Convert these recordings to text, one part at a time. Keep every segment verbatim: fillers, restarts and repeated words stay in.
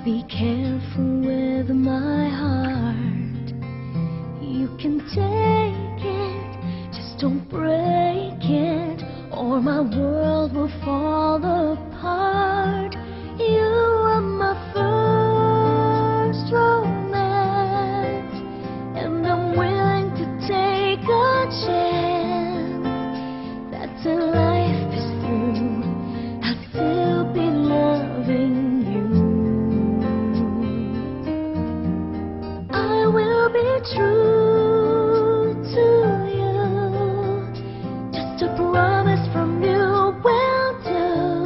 be careful with my heart. You can take it, just don't break it, or my world will fall apart. You are my first romance, and I'm willing to take a chance that till life is through, I'll still be loving you. I will be true to you, just a promise from you will do.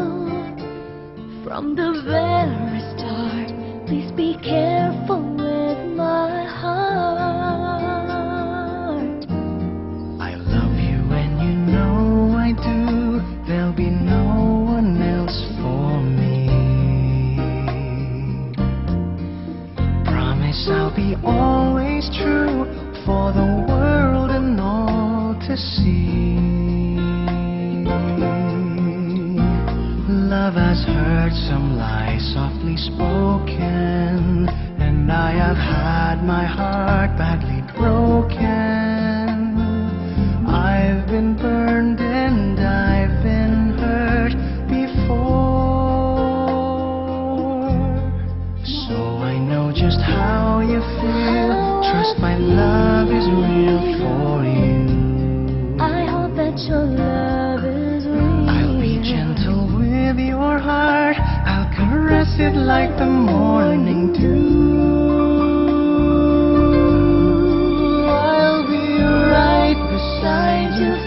From the very start, please be careful with my heart. I love you and you know I do. There'll be no one else for me. Promise I'll be always true for the world and all to see. Love has heard some lies softly spoken, and I have had my heart badly broken. I've been burned and I've been hurt before, so I know just how you feel. Trust my love is real for you. I hope that your love is real. I'll be gentle with your heart, I'll caress it like the morning dew. I'll be right beside you